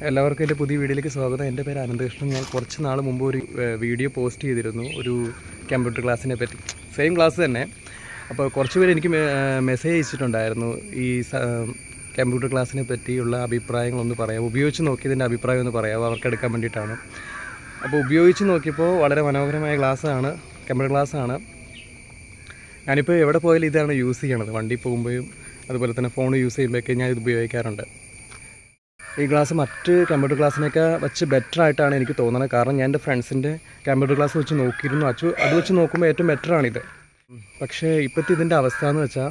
എല്ലാവർക്കും എൻ്റെ പുതിയ വീഡിയോയിലേക്ക് സ്വാഗതം. എൻ്റെ പേര് അനന്തകൃഷ്ണൻ. ഞാൻ കുറച്ച് നാൾ മുമ്പ് ഒരു വീഡിയോ പോസ്റ്റ് ചെയ്തിരുന്നു ഒരു കമ്പ്യൂട്ടർ ക്ലാസ്സിനെ പറ്റി. സെയിം ക്ലാസ് തന്നെ. അപ്പോൾ കുറച്ച് പേര് എനിക്ക് മെസ്സേജ് അയച്ചിട്ടുണ്ടായിരുന്നു ഈ കമ്പ്യൂട്ടർ ക്ലാസ്സിനെ പറ്റിയുള്ള അഭിപ്രായങ്ങളൊന്ന് പറയാം, ഉപയോഗിച്ച് നോക്കിയതിൻ്റെ അഭിപ്രായം ഒന്ന് പറയാമോ, അവർക്ക് എടുക്കാൻ വേണ്ടിയിട്ടാണ്. അപ്പോൾ ഉപയോഗിച്ച് നോക്കിയപ്പോൾ വളരെ മനോഹരമായ ക്ലാസ്സാണ്, കമ്പ്യൂട്ടർ ക്ലാസ്സാണ്. ഞാനിപ്പോൾ എവിടെ പോയാലും ഇതാണ് യൂസ് ചെയ്യണത്. വണ്ടി പോകുമ്പോഴും അതുപോലെ തന്നെ ഫോൺ യൂസ് ചെയ്യുമ്പോഴൊക്കെ ഞാൻ ഇത് ഉപയോഗിക്കാറുണ്ട്. ഈ ക്ലാസ് മറ്റ് കമ്പ്യൂട്ടർ ക്ലാസ്സിനൊക്കെ വെച്ച് ബെറ്റർ ആയിട്ടാണ് എനിക്ക് തോന്നുന്നത്. കാരണം ഞാൻ എൻ്റെ ഫ്രണ്ട്സിൻ്റെ കമ്പ്യൂട്ടർ ക്ലാസ് വെച്ച് നോക്കിയിരുന്നു. അത് വെച്ച് നോക്കുമ്പോൾ ഏറ്റവും ബെറ്ററാണിത്. പക്ഷേ ഇപ്പോഴത്തെ ഇതിൻ്റെ അവസ്ഥ എന്ന് വെച്ചാൽ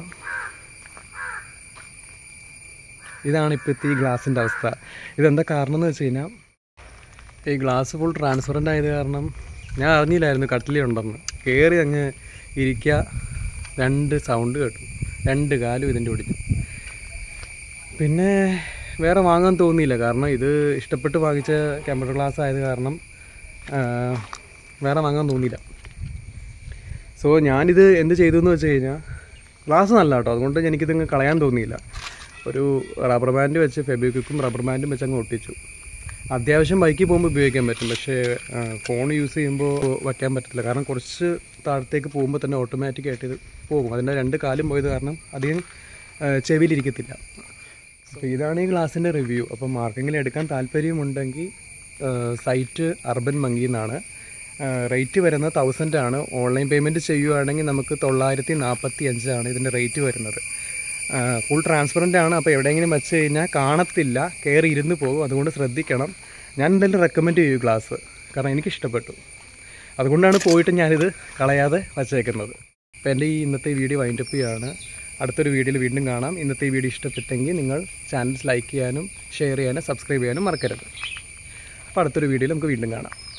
ഇതാണ് ഇപ്പോഴത്തെ ഈ ഗ്ലാസിൻ്റെ അവസ്ഥ. ഇതെന്താ കാരണം എന്ന് വെച്ച് കഴിഞ്ഞാൽ ഈ ഗ്ലാസ് ഫുൾ ട്രാൻസ്പെറൻ്റ് ആയത് കാരണം ഞാൻ അറിഞ്ഞില്ലായിരുന്നു കട്ടിലുണ്ടെന്ന്. കയറി അങ്ങ് ഇരിക്കുക, 2 സൗണ്ട് കേട്ടു, 2 കാലും ഇതിൻ്റെ ഒടിഞ്ഞു. പിന്നെ വേറെ വാങ്ങാൻ തോന്നിയില്ല, കാരണം ഇത് ഇഷ്ടപ്പെട്ട് വാങ്ങിച്ച കമ്പ്യൂട്ടർ ക്ലാസ് ആയത് കാരണം വേറെ വാങ്ങാൻ തോന്നിയില്ല. സോ ഞാനിത് എന്ത് ചെയ്തു എന്ന് വെച്ച് കഴിഞ്ഞാൽ, ക്ലാസ് നല്ല കേട്ടോ, അതുകൊണ്ട് എനിക്കിതങ്ങ് കളയാൻ തോന്നിയില്ല. ഒരു റബ്ബർ ബാൻഡ് വെച്ച് ഫെബിക്വിക്കും റബ്ബർ ബാൻഡും വെച്ച് അങ്ങ് ഒട്ടിച്ചു. അത്യാവശ്യം ബൈക്കിൽ പോകുമ്പോൾ ഉപയോഗിക്കാൻ പറ്റും, പക്ഷേ ഫോൺ യൂസ് ചെയ്യുമ്പോൾ വയ്ക്കാൻ പറ്റില്ല. കാരണം കുറച്ച് താഴത്തേക്ക് പോകുമ്പോൾ തന്നെ ഓട്ടോമാറ്റിക്കായിട്ട് ഇത് പോകും. അതിൻ്റെ 2 കാലും പോയത് കാരണം അധികം ചെവിയിലിരിക്കത്തില്ല. അപ്പോൾ ഇതാണ് ഈ ഗ്ലാസിൻ്റെ റിവ്യൂ. അപ്പം ആർക്കെങ്കിലും എടുക്കാൻ താല്പര്യമുണ്ടെങ്കിൽ സൈറ്റ് അർബൻ മങ്കി എന്നാണ്. റേറ്റ് വരുന്നത് 1000 ആണ്. ഓൺലൈൻ പേയ്മെൻറ്റ് ചെയ്യുകയാണെങ്കിൽ നമുക്ക് 945 ഇതിൻ്റെ റേറ്റ് വരുന്നത്. ഫുൾ ട്രാൻസ്പെറൻ്റ് ആണ്. അപ്പോൾ എവിടെയെങ്കിലും വെച്ച് കഴിഞ്ഞാൽ കാണത്തില്ല, കയറി ഇരുന്ന് പോകും. അതുകൊണ്ട് ശ്രദ്ധിക്കണം. ഞാൻ എന്തായാലും റെക്കമെൻഡ് ചെയ്യും ക്ലാസ്, കാരണം എനിക്കിഷ്ടപ്പെട്ടു. അതുകൊണ്ടാണ് പോയിട്ട് ഞാനിത് കളയാതെ വച്ചേക്കുന്നത്. അപ്പോൾ എൻ്റെ ഈ ഇന്നത്തെ വീഡിയോ വൈൻഡപ്പ് ചെയ്യുകയാണ്. അടുത്തൊരു വീഡിയോയിൽ വീണ്ടും കാണാം. ഇന്നത്തെ ഈ വീഡിയോ ഇഷ്ടപ്പെട്ടെങ്കിൽ നിങ്ങൾ ചാനൽ ലൈക്ക് ചെയ്യാനും ഷെയർ ചെയ്യാനും സബ്സ്ക്രൈബ് ചെയ്യാനും മറക്കരുത്. അപ്പോൾ അടുത്തൊരു വീഡിയോയിൽ നമുക്ക് വീണ്ടും കാണാം.